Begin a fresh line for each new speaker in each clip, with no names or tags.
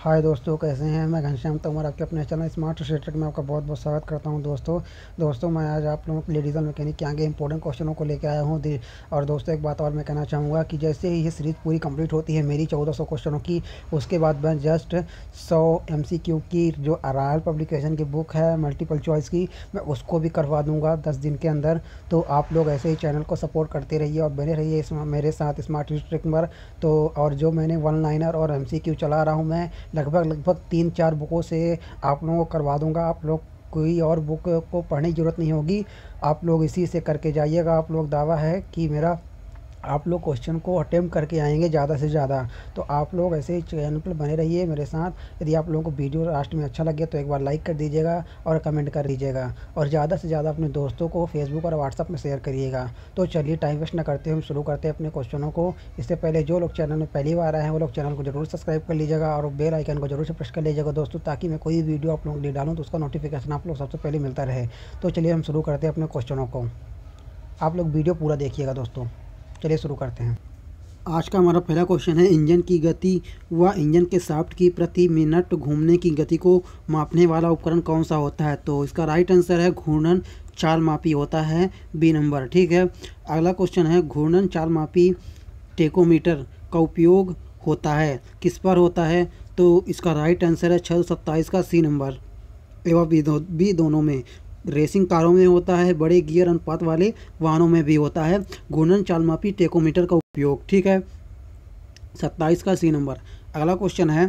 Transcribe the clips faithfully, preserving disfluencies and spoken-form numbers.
हाय दोस्तों, कैसे हैं। मैं घनश्याम तोमर आपके अपने चैनल स्मार्ट स्टेटक में आपका बहुत बहुत स्वागत करता हूं। दोस्तों दोस्तों मैं आज आप लोगों के लिए डीजल मैकेनिक के आगे इंपॉर्टेंट क्वेश्चनों को लेकर आया हूं। दे- और दोस्तों एक बात और मैं कहना चाहूँगा कि जैसे ही ये सीरीज़ पूरी कंप्लीट होती है मेरी चौदह सौ क्वेश्चनों की, उसके बाद मैं जस्ट सौ एम सी क्यू की जो अराल पब्लिकेशन की बुक है मल्टीपल चॉइस की, मैं उसको भी करवा दूँगा दस दिन के अंदर। तो आप लोग ऐसे ही चैनल को सपोर्ट करते रहिए और बने रहिए इस मेरे साथ स्मार्ट स्टेटक पर। तो और जो मैंने वन लाइनर और एम सी क्यू चला रहा हूँ मैं लगभग लगभग तीन चार बुकों से आप लोगों को करवा दूंगा। आप लोग कोई और बुक को पढ़ने की ज़रूरत नहीं होगी, आप लोग इसी से करके जाइएगा। आप लोग दावा है कि मेरा आप लोग क्वेश्चन को अटेम्प्ट करके आएंगे ज़्यादा से ज़्यादा। तो आप लोग ऐसे ही चैनल पर बने रहिए मेरे साथ। यदि आप लोगों को वीडियो लास्ट में अच्छा लगे तो एक बार लाइक कर दीजिएगा और कमेंट कर दीजिएगा, और ज़्यादा से ज़्यादा अपने दोस्तों को फेसबुक और व्हाट्सअप में शेयर करिएगा। तो चलिए टाइम वेस्ट ना करते हम शुरू करते हैं अपने क्वेश्चनों को। इससे पहले जो लोग चैनल में पहली बार आए हैं वो लोग चैनल को जरूर सब्सक्राइब कर लीजिएगा और बेल आइकन को जरूर से प्रेस कर लीजिएगा दोस्तों, ताकि मैं कोई वीडियो आप लोगों के लिए डालूँ तो उसका नोटिफिकेशन आप लोग सबसे पहले मिलता रहे। तो चलिए हम शुरू करते हैं अपने क्वेश्चनों को। आप लोग वीडियो पूरा देखिएगा दोस्तों। चलिए शुरू करते हैं। आज का हमारा पहला क्वेश्चन है, इंजन की गति व इंजन के शाफ्ट की प्रति मिनट घूमने की गति को मापने वाला उपकरण कौन सा होता है। तो इसका राइट आंसर है घूर्णन चाल मापी होता है, बी नंबर। ठीक है, अगला क्वेश्चन है, घूर्णन चाल मापी टेकोमीटर का उपयोग होता है किस पर होता है। तो इसका राइट आंसर है छः सौ सत्ताईस का सी नंबर एवं बी दो बी दोनों में। रेसिंग कारों में होता है, बड़े गियर अनुपात वाले वाहनों में भी होता है घूर्णन चालमापी टेकोमीटर का उपयोग। ठीक है, सत्ताईस का सी नंबर। अगला क्वेश्चन है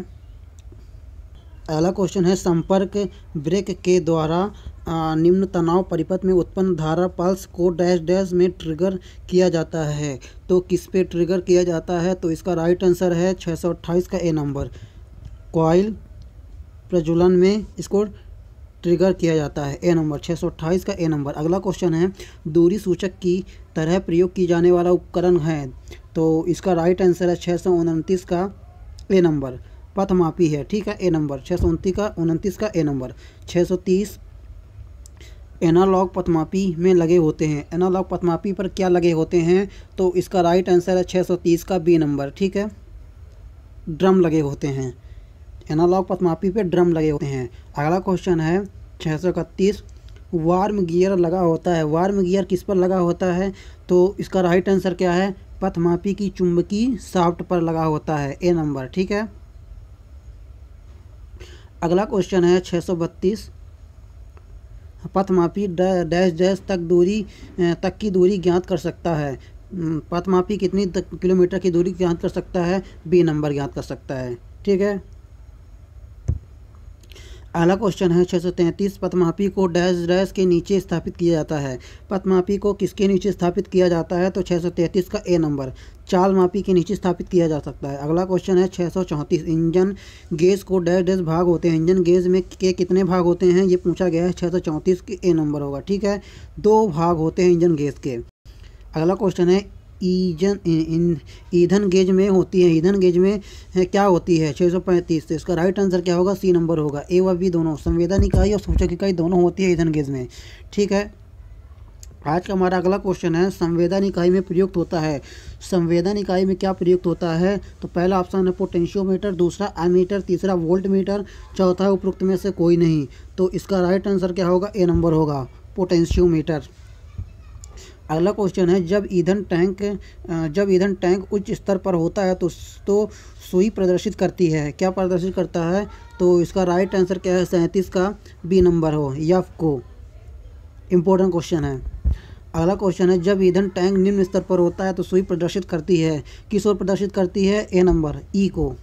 अगला क्वेश्चन है संपर्क ब्रेक के द्वारा आ, निम्न तनाव परिपथ में उत्पन्न धारा पल्स को डैश डैश में ट्रिगर किया जाता है। तो किस पे ट्रिगर किया जाता है। तो इसका राइट आंसर है छः सौ अट्ठाईस का ए नंबर। कॉइल प्रज्वलन में इसको ट्रिगर किया जाता है, ए नंबर छः सौ अट्ठाईस का ए नंबर। अगला क्वेश्चन है, दूरी सूचक की तरह प्रयोग की जाने वाला उपकरण है। तो इसका राइट आंसर है छः सौ उनतीस का ए नंबर। पथमापी है, ठीक है, ए नंबर छः सौ उनतीस का उनतीस का ए नंबर। छः सौ तीस एनालॉग पथमापी में लगे होते हैं। एनालॉग पथमापी पर क्या लगे होते हैं। तो इसका राइट आंसर है छः सौ तीस का बी नंबर। ठीक है, ड्रम लगे होते हैं। एनालॉग पथमापी पे ड्रम लगे होते हैं। अगला क्वेश्चन है छः सौ इकतीस, वार्म गियर लगा होता है। वार्म गियर किस पर लगा होता है। तो इसका राइट आंसर क्या है, पथमापी की चुंबकीय शाफ्ट पर लगा होता है, ए नंबर। ठीक है, अगला क्वेश्चन है छः सौ बत्तीस, पथमापी डैश डैश तक दूरी तक की दूरी ज्ञात कर सकता है। पथमापी कितनी किलोमीटर की दूरी ज्ञात कर सकता है, बी नंबर ज्ञात कर सकता है। ठीक है, अगला क्वेश्चन है छः सौ तैंतीस, पथमापी को डैश डैश के नीचे स्थापित किया जाता है। पथमापी को किसके नीचे स्थापित किया जाता है। तो छः सौ तैंतीस का ए नंबर, चाल मापी के नीचे स्थापित किया जा सकता है। अगला क्वेश्चन है छः सौ चौंतीस, इंजन गेज को डैश डैश भाग होते हैं। इंजन गेज में के कितने भाग होते हैं ये पूछा गया है, छः सौ चौंतीस के ए नंबर होगा। ठीक है, दो भाग होते हैं इंजन गेज के। अगला क्वेश्चन है, ईजन ईंधन गेज में होती है। ईंधन गेज में है, क्या होती है, छः सौ पैंतीस। तो इसका राइट आंसर क्या होगा, सी नंबर होगा। ए व बी दोनों, संवेदन इकाई और सूचक इकाई दोनों होती है ईंधन गेज में। ठीक है, आज का हमारा अगला क्वेश्चन है, संवेदन इकाई में प्रयुक्त होता है। संवेदन इकाई में क्या प्रयुक्त होता है। तो पहला ऑप्शन है पोटेंशियोमीटर, दूसरा एमीटर, तीसरा वोल्ट मीटर, चौथा उपरोक्त में से कोई नहीं। तो इसका राइट आंसर क्या होगा, ए नंबर होगा, पोटेंशियोमीटर। अगला क्वेश्चन है, जब ईंधन टैंक जब ईंधन टैंक उच्च स्तर पर होता है तो तो सुई प्रदर्शित करती है। क्या प्रदर्शित करता है। तो इसका राइट आंसर क्या है, सैंतीस का बी नंबर हो, यफ को। इम्पोर्टेंट क्वेश्चन है। अगला क्वेश्चन है, जब ईंधन टैंक निम्न स्तर पर होता है तो सुई प्रदर्शित करती है। किस ओर प्रदर्शित करती है, ए नंबर, ई को।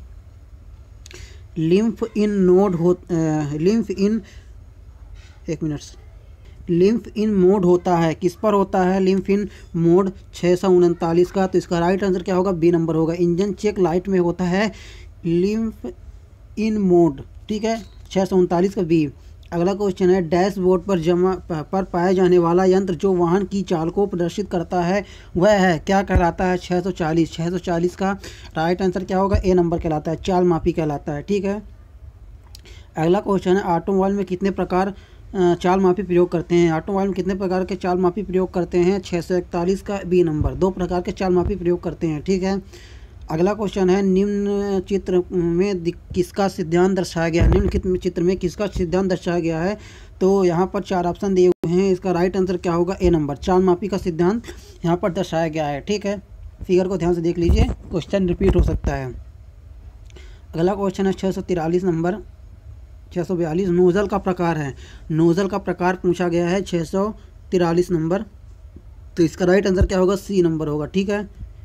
लिम्फ इन नोड हो लिम्फ इन एक मिनट लिम्फ इन मोड होता है, किस पर होता है, लिम्फ इन मोड छः सौ उनतालीस का। तो इसका राइट आंसर क्या होगा, बी नंबर होगा। इंजन चेक लाइट में होता है लिम्फ इन मोड। ठीक है, छः सौ उनतालीस का बी। अगला क्वेश्चन है, डैशबोर्ड पर जमा पर पाया जाने वाला यंत्र जो वाहन की चाल को प्रदर्शित करता है वह है, क्या कहलाता है, छः सौ चालीस। छः सौ चालीस का राइट आंसर क्या होगा, ए नंबर कहलाता है, चाल मापी कहलाता है। ठीक है, अगला क्वेश्चन है, ऑटोमोबाइल में कितने प्रकार चाल मापी प्रयोग करते हैं। ऑटोमोबाइल में कितने प्रकार के चाल मापी प्रयोग करते हैं, छः सौ इकतालीस का बी नंबर, दो प्रकार के चाल मापी प्रयोग करते हैं। ठीक है, अगला क्वेश्चन है, निम्न चित्र में दि- किसका सिद्धांत दर्शाया गया है? निम्न चित्र चित्र में किसका सिद्धांत दर्शाया गया है? तो यहाँ पर चार ऑप्शन दिए हुए हैं, इसका राइट आंसर क्या होगा? ए नंबर, चाल मापी का सिद्धांत यहाँ पर दर्शाया गया है। ठीक है, फिगर को ध्यान से देख लीजिए, क्वेश्चन रिपीट हो सकता है। अगला क्वेश्चन है छः सौ तिरालीस नंबर, छः सौ बयालीस, नोज़ल का प्रकार है। नोज़ल का प्रकार पूछा गया है छः सौ तिरालीस नंबर, तो इसका राइट आंसर क्या होगा? सी नंबर होगा। ठीक है,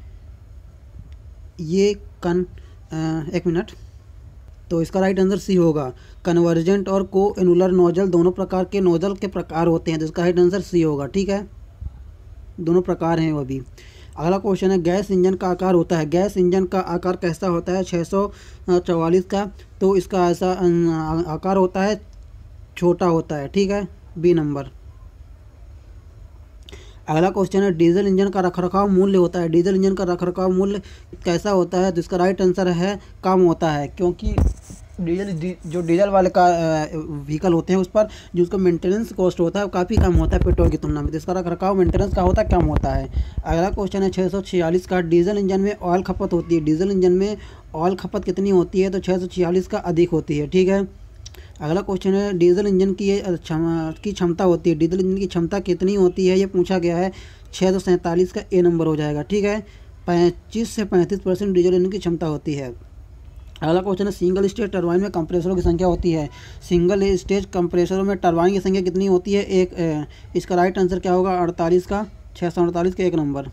ये कन आ, एक मिनट, तो इसका राइट आंसर सी होगा। कन्वर्जेंट और को एनुलर नोजल दोनों प्रकार के नोजल के प्रकार होते हैं, तो इसका राइट आंसर सी होगा। ठीक है, दोनों प्रकार हैं वो भी। अगला क्वेश्चन है, गैस इंजन का आकार होता है। गैस इंजन का आकार कैसा होता है? छः सौ चौवालीस का, तो इसका ऐसा अ, आकार होता है, छोटा होता है। ठीक है, बी नंबर। अगला क्वेश्चन है, डीजल इंजन का रखरखाव मूल्य होता है। डीजल इंजन का रखरखाव मूल्य कैसा होता है? तो इसका राइट आंसर है कम होता है, क्योंकि डीजल डी, जो डीजल वाले का व्हीकल होते हैं उस पर जो उसका मेंटेनेंस कॉस्ट होता है वो काफ़ी कम होता है पेट्रोल की तुलना में, तो इसका रखरखाव मेंटेनेंस का होता है, कम होता है। अगला क्वेश्चन है छः सौ छियालीस का, डीजल इंजन में ऑयल खपत होती है। डीजल इंजन में ऑयल खपत कितनी होती है? तो छः सौ छियालीस का अधिक होती है। ठीक है, अगला क्वेश्चन है, डीजल इंजन की ये क्षम- की क्षमता होती है। डीजल इंजन की क्षमता कितनी होती है? ये पूछा गया है, छः सौ सैंतालीस का ए नंबर हो जाएगा। ठीक है, पच्चीस से पैंतीस परसेंट डीजल इंजन की क्षमता होती है। अगला क्वेश्चन है, सिंगल स्टेज टरबाइन में कंप्रेसरों की संख्या होती है। सिंगल स्टेज कंप्रेसरों में टरबाइन की संख्या कितनी होती है? एक। ए, इसका राइट आंसर क्या होगा? अड़तालीस का, छः सौ अड़तालीस का एक नंबर,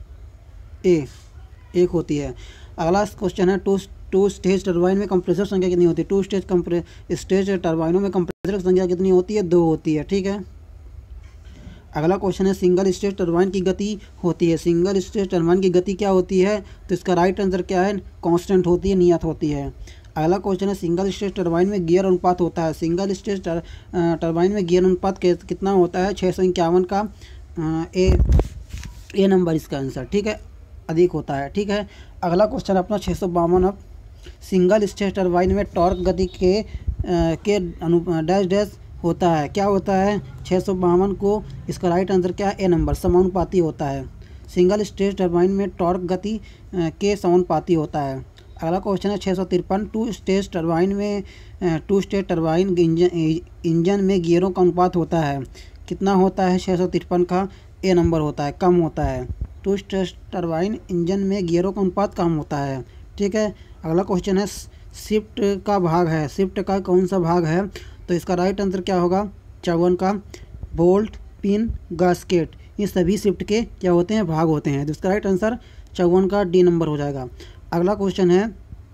ए, एक होती है। अगला क्वेश्चन है, टू टू स्टेज टरबाइन में कंप्रेसर संख्या कितनी होती है? टू स्टेज कंप्रे स्टेज टरबाइनों में कंप्रेसर की संख्या कितनी होती है? दो होती है। ठीक है, अगला क्वेश्चन है, सिंगल स्टेज टरबाइन की गति होती है। सिंगल स्टेज टरबाइन की गति क्या होती है? तो इसका राइट आंसर क्या है? कांस्टेंट होती है, नियत होती है। अगला क्वेश्चन है, सिंगल स्टेज टरबाइन में गियर अनुपात होता है। सिंगल स्टेज टर, टरबाइन में गियर अनुपात कितना होता है? छः सौ इक्यावन का, ए ए नंबर इसका आंसर। ठीक है, अधिक होता है। ठीक है, अगला क्वेश्चन अपना छः सौ बावन, अब सिंगल स्टेज टरबाइन में टॉर्क गति के आ, के अनु डैश डैश होता है। क्या होता है? छः सौ बावन को, इसका राइट आंसर क्या है? ए नंबर, समानुपाती होता है। सिंगल स्टेज टरबाइन में टॉर्क गति आ, के समानुपाती होता है। अगला क्वेश्चन है छः सौ तिरपन, टू स्टेज टरबाइन में two stage turbine engine engine में गियरों का अनुपात होता है। कितना होता है? छः सौ तिरपन का ए नंबर होता है, कम होता है। टू स्टेज टरबाइन इंजन में गियरों का अनुपात कम होता है। ठीक है, अगला क्वेश्चन है, शिफ्ट का भाग है। शिफ्ट का कौन सा भाग है? तो इसका राइट आंसर क्या होगा? चौवन का, बोल्ट, पिन, गास्केट, ये सभी शिफ्ट के क्या होते हैं? भाग होते हैं, तो इसका राइट आंसर चौवन का डी नंबर हो जाएगा। अगला क्वेश्चन है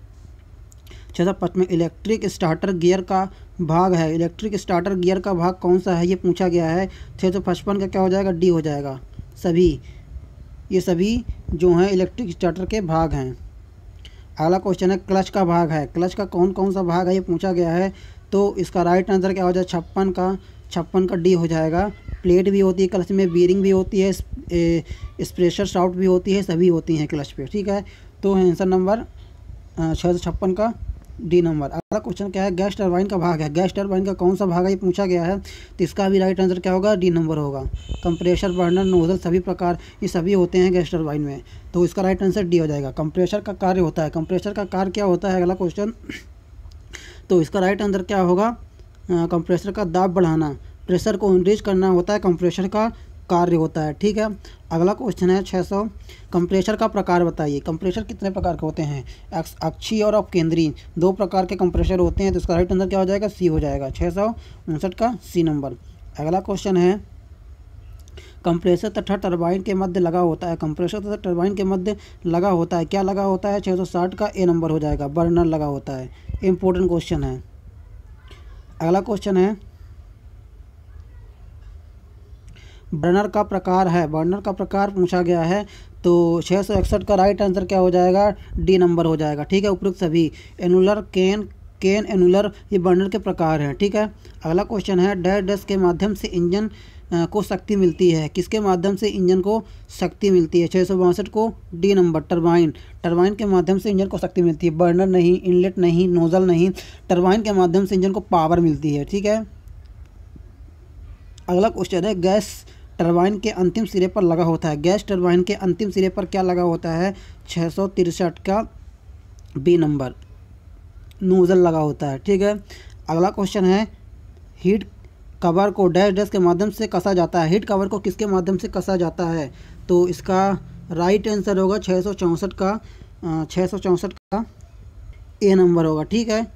छः सौ पचपन, इलेक्ट्रिक स्टार्टर गियर का भाग है। इलेक्ट्रिक स्टार्टर गियर का भाग कौन सा है? ये पूछा गया है। छः सौ पचपन का क्या हो जाएगा? डी हो जाएगा। सभी, ये सभी जो हैं इलेक्ट्रिक स्टार्टर के भाग हैं। अगला क्वेश्चन है, क्लच का भाग है। क्लच का कौन कौन सा भाग है? ये पूछा गया है, तो इसका राइट आंसर क्या हो जाएगा? छप्पन का, छप्पन का डी हो जाएगा। प्लेट भी होती है क्लच में, बीरिंग भी होती है, स्प्रेशर शाफ्ट भी होती है, सभी होती हैं क्लच पे। ठीक है, तो आंसर नंबर छः सौ छप्पन का डी नंबर। अगला क्वेश्चन क्या है? गैस टरबाइन का भाग है। गैस टरबाइन का कौन सा भाग है? ये पूछा गया है, तो इसका भी राइट आंसर क्या होगा? डी नंबर होगा। कंप्रेशर, बर्नर, नोजल, सभी प्रकार ये सभी होते हैं गैस टरबाइन में, तो इसका राइट आंसर डी हो जाएगा। कंप्रेशर का कार्य होता है। कंप्रेशर का कार्य क्या होता है? अगला क्वेश्चन, तो इसका राइट आंसर क्या होगा? कंप्रेसर का दाब बढ़ाना, प्रेशर को इंक्रीज करना होता है, कंप्रेशर का कार्य होता है। ठीक है, अगला क्वेश्चन है छः सौ, कंप्रेशर का प्रकार बताइए। कंप्रेशर कितने प्रकार के होते हैं? अक्षीय और अपकेंद्रीय, दो प्रकार के कंप्रेशर होते हैं, तो इसका राइट आंसर क्या हो जाएगा? सी हो जाएगा। छः सौ उनसठ का सी नंबर। अगला क्वेश्चन है, कंप्रेसर तथा टरबाइन के मध्य लगा होता है। कंप्रेसर तथा टरबाइन के मध्य लगा होता है, क्या लगा होता है? छः सौ साठ का ए नंबर हो जाएगा, बर्नर लगा होता है। इम्पोर्टेंट क्वेश्चन है। अगला क्वेश्चन है, बर्नर का प्रकार है। बर्नर का प्रकार पूछा गया है, तो छः सौ इकसठ का राइट आंसर क्या हो जाएगा? डी नंबर हो जाएगा। ठीक है, उपयुक्त सभी, एनुलर, केन, केन, एनुलर, ये बर्नर के प्रकार हैं। ठीक है, अगला क्वेश्चन है, डैश डैश के माध्यम से इंजन को शक्ति मिलती है। किसके माध्यम से इंजन को शक्ति मिलती है? छः सौ बासठ को डी नंबर, टरबाइन। टरबाइन के माध्यम से इंजन को शक्ति मिलती है, बर्नर नहीं, इनलेट नहीं, नोजल नहीं, टरबाइन के माध्यम से इंजन को पावर मिलती है। ठीक है, अगला क्वेश्चन है, गैस टरबाइन के अंतिम सिरे पर लगा होता है? गैस टरबाइन के अंतिम सिरे पर क्या लगा होता है? छः सौ तिरसठ का बी नंबर नोजल लगा होता है। ठीक है, अगला क्वेश्चन है हीट कवर को डैश डैश के माध्यम से कसा जाता है? हीट कवर को किसके माध्यम से कसा जाता है? तो इसका राइट आंसर होगा छः सौ चौंसठ का छः सौ चौंसठ का ए नंबर होगा। ठीक है,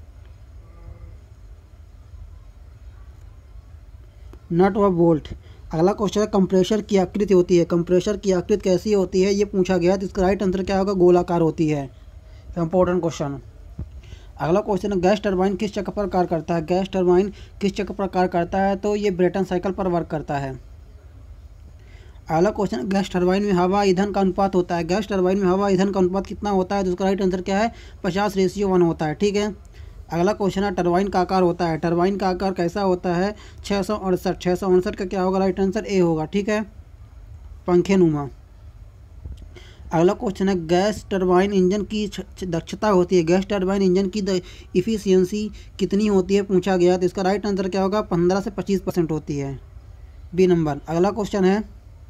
नट व बोल्ट। अगला क्वेश्चन है कंप्रेशर की आकृति होती है, कंप्रेशर की आकृति कैसी होती है ये पूछा गया, तो इसका राइट आंसर क्या होगा? गोलाकार होती है। Important question. अगला क्वेश्चन है गैस टरबाइन किस चक्र पर कार्य करता है? गैस टरबाइन किस चक्र पर कार्य करता है? तो ये ब्रेटन साइकिल पर वर्क करता है। अगला क्वेश्चन गैस टरबाइन में हवा ईंधन का अनुपात होता है? गैस टरबाइन में हवा ईंधन का अनुपात कितना होता है? तो उसका राइट आंसर क्या है? पचास रेशियो वन होता है। ठीक है, अगला क्वेश्चन है टरबाइन का आकार होता है, टरबाइन का आकार कैसा होता है? छः सौ अड़सठ छः सौ अड़सठ का क्या होगा? राइट आंसर ए होगा। ठीक है, पंखे नुमा। अगला क्वेश्चन है गैस टरबाइन इंजन की दक्षता होती है, गैस टरबाइन इंजन की इफिशियंसी कितनी होती है पूछा गया, तो इसका राइट आंसर क्या होगा? पंद्रह से पच्चीस परसेंट होती है, बी नंबर। अगला क्वेश्चन है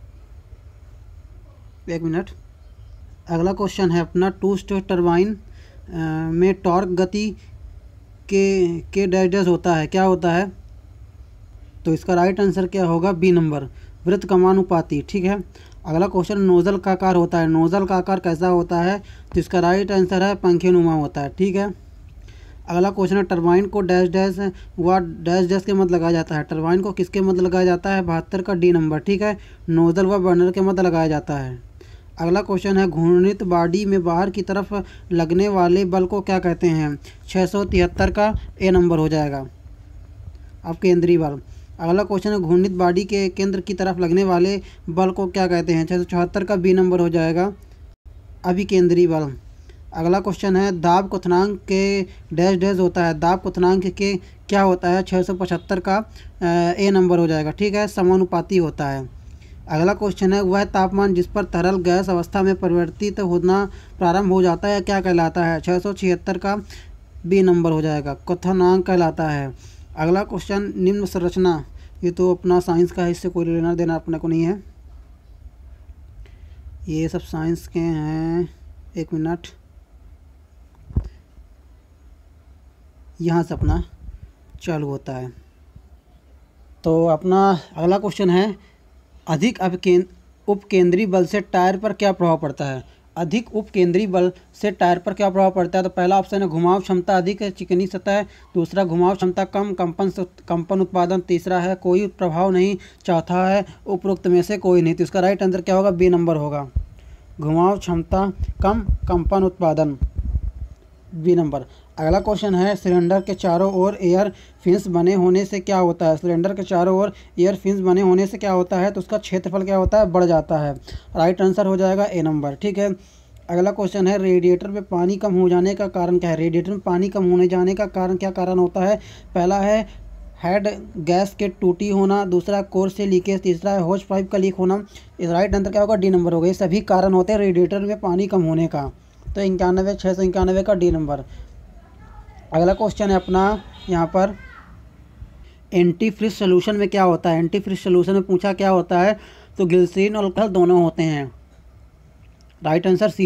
एक मिनट अगला क्वेश्चन है अपना टू स्टेज टरबाइन में टॉर्क गति के के डैश डैश होता है, क्या होता है? तो इसका राइट आंसर क्या होगा? बी नंबर, वृत्त कमानुपाती। ठीक है, अगला क्वेश्चन नोजल का आकार होता है, नोजल का आकार कैसा होता है? तो इसका राइट आंसर है पंखे नुमा होता है। ठीक है, अगला क्वेश्चन है टरबाइन को डैश डैश व डैश डैश के मध्य लगाया जाता है, टरबाइन को किसके मध्य लगाया जाता है? बहत्तर का डी नंबर। ठीक है, नोजल व बर्नर के मध्य लगाया जाता है। अगला क्वेश्चन है घूर्णित बॉडी में बाहर की तरफ लगने वाले बल को क्या कहते हैं? छः सौ तिहत्तर का ए नंबर हो जाएगा, अब केंद्रीय बल। अगला क्वेश्चन है घूर्णित बॉडी के केंद्र की तरफ लगने वाले बल को क्या कहते हैं? छः सौ चौहत्तर का बी नंबर हो जाएगा, अभी केंद्रीय बल। अगला क्वेश्चन है दाब क्वथनांक के डैश डैश होता है, दाब क्वथनांक के क्या होता है? छः सौ पचहत्तर का ए नंबर हो जाएगा। ठीक है, समानुपाती होता है। अगला क्वेश्चन है वह तापमान जिस पर तरल गैस अवस्था में परिवर्तित होना प्रारंभ हो जाता है क्या कहलाता है? छः सौ छिहत्तर का बी नंबर हो जाएगा, क्वथनांक कहलाता है। अगला क्वेश्चन निम्न संरचना, ये तो अपना साइंस का है, इससे कोई लेना देना अपने को नहीं है, ये सब साइंस के हैं। एक मिनट, यहाँ से अपना चालू होता है। तो अपना अगला क्वेश्चन है अधिक उपकेंद्री बल से टायर पर क्या प्रभाव पड़ता है? अधिक उपकेंद्री बल से टायर पर क्या प्रभाव पड़ता है? तो पहला ऑप्शन है घुमाव क्षमता अधिक है, चिकनी सतह, दूसरा घुमाव क्षमता कम, कंपन कंपन उत्पादन, तीसरा है कोई प्रभाव नहीं, चौथा है उपरोक्त में से कोई नहीं। तो इसका राइट आंसर क्या होगा? बी नंबर होगा, घुमाव क्षमता कम, कंपन उत्पादन, बी नंबर। अगला क्वेश्चन है सिलेंडर के चारों ओर एयर फिन्स बने होने से क्या होता है? सिलेंडर के चारों ओर एयर फिन्स बने होने से क्या होता है? तो उसका क्षेत्रफल क्या होता है? बढ़ जाता है, राइट आंसर हो जाएगा ए नंबर। ठीक है, अगला क्वेश्चन है रेडिएटर में पानी कम हो जाने का कारण क्या है? रेडिएटर में पानी कम होने जाने का कारण क्या कारण होता है? पहला है हेड गैस के टूटी होना, दूसरा कोर से लीकेज, तीसरा है होज पाइप का लीक होना। इस राइट आंसर क्या होगा? डी नंबर होगा। ये सभी कारण होते हैं रेडिएटर में पानी कम होने का। तो इक्यानवे छः सौ इक्यानवे का डी नंबर। अगला क्वेश्चन है अपना यहाँ पर एंटी फ्रिज सोल्यूशन में क्या होता है? एंटी फ्रिज सोल्यूशन में पूछा क्या होता है? तो ग्लिसरीन और अल्कोहल दोनों होते हैं, राइट आंसर सी।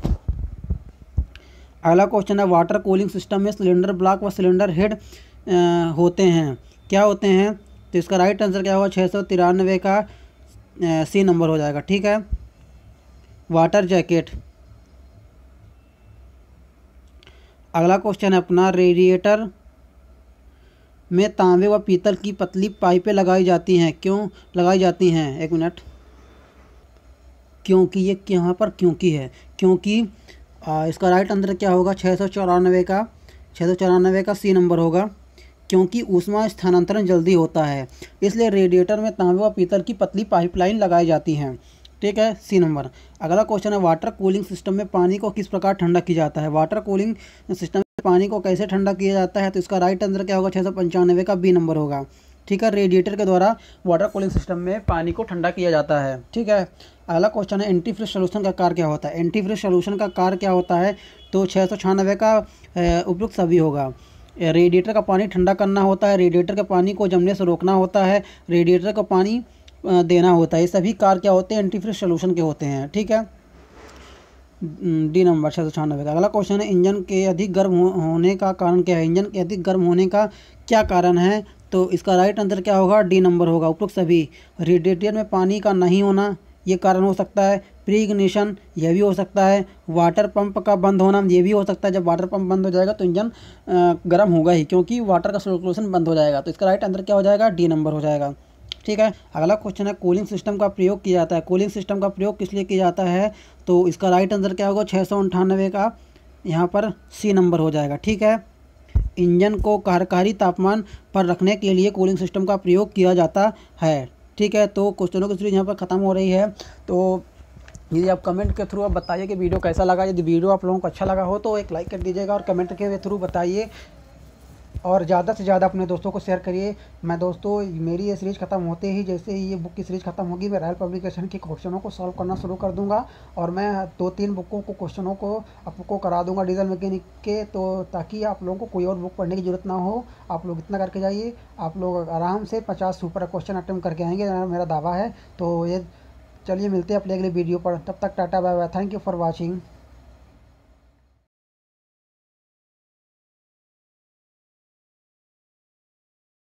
अगला क्वेश्चन है वाटर कूलिंग सिस्टम में सिलेंडर ब्लॉक व सिलेंडर हेड होते हैं, क्या होते हैं? तो इसका राइट आंसर क्या होगा? छः सौ तिरानवे का सी नंबर हो जाएगा। ठीक है, वाटर जैकेट। अगला क्वेश्चन है अपना रेडिएटर में तांबे व पीतल की पतली पाइपें लगाई जाती हैं, क्यों लगाई जाती हैं? एक मिनट, क्योंकि ये यहाँ पर क्योंकि है, क्योंकि आ, इसका राइट आंसर क्या होगा? छः सौ चौरानवे का छः सौ चौरानवे का सी नंबर होगा, क्योंकि ऊष्मा स्थानांतरण जल्दी होता है, इसलिए रेडिएटर में तांबे व पीतल की पतली पाइपलाइन लगाई जाती हैं। ठीक है, सी नंबर। अगला क्वेश्चन है वाटर कूलिंग सिस्टम में पानी को किस प्रकार ठंडा किया जाता है? वाटर कूलिंग सिस्टम में पानी को कैसे ठंडा किया जाता है? तो इसका राइट आंसर क्या होगा? छः सौ पंचानवे का बी नंबर होगा। ठीक है, रेडिएटर के द्वारा वाटर कूलिंग सिस्टम में पानी को ठंडा किया जाता है। ठीक है, अगला क्वेश्चन है एंटी फ्रिज सोल्यूशन का कार्य क्या होता है? एंटी फ्रिज सोल्यूशन का कार्य क्या होता है? तो छः सौ छियानवे का उपयुक्त सभी होगा। रेडिएटर का पानी ठंडा करना होता है, रेडिएटर के पानी को जमने से रोकना होता है, रेडिएटर का पानी देना होता है। ये सभी कार क्या होते हैं, एंटी फ्रीज सोल्यूशन के होते हैं। ठीक है, डी नंबर छः सौ छियानवे का। अगला क्वेश्चन है, इंजन के अधिक गर्म हो, होने का कारण क्या है। इंजन के अधिक गर्म होने का क्या कारण है, तो इसका राइट आंसर क्या होगा, डी नंबर होगा। उपरोक्त सभी, रेडिएटर में पानी का नहीं होना ये कारण हो सकता है। प्री इग्निशन यह भी हो सकता है। वाटर पंप का बंद होना ये भी हो सकता है। जब वाटर पंप बंद हो जाएगा तो इंजन गर्म होगा ही, क्योंकि वाटर का सर्कुलेशन बंद हो जाएगा। तो इसका राइट आंसर क्या हो जाएगा, डी नंबर हो जाएगा। ठीक है, अगला क्वेश्चन है, कूलिंग सिस्टम का प्रयोग किया जाता है। कूलिंग सिस्टम का प्रयोग किस लिए किया जाता है, तो इसका राइट आंसर क्या होगा, छः सौ अंठानवे का यहाँ पर सी नंबर हो जाएगा। ठीक है, इंजन को कार्यकारी तापमान पर रखने के लिए कूलिंग सिस्टम का प्रयोग किया जाता है। ठीक है, तो क्वेश्चनों की सीरीज यहाँ पर ख़त्म हो रही है। तो यदि आप कमेंट के थ्रू आप बताइए कि वीडियो कैसा लगा। यदि वीडियो आप लोगों को अच्छा लगा हो तो एक लाइक कर दीजिएगा और कमेंट के थ्रू बताइए, और ज़्यादा से ज़्यादा अपने दोस्तों को शेयर करिए। मैं दोस्तों, मेरी ये सीरीज़ ख़त्म होते ही, जैसे ही ये बुक की सीरीज़ ख़त्म होगी, मैं रायल पब्लिकेशन के क्वेश्चनों को सॉल्व करना शुरू कर दूंगा, और मैं दो तीन बुकों को क्वेश्चनों को आपको करा दूंगा डीजल मैकेनिक के, तो ताकि आप लोगों को कोई और बुक पढ़ने की ज़रूरत ना हो। आप लोग इतना करके जाइए, आप लोग आराम से पचास सुपर क्वेश्चन अटेम्प्ट करके आएंगे, मेरा दावा है। तो ये चलिए मिलते हैं अपने अगले वीडियो पर, तब तक tata bye bye, thank you for watching.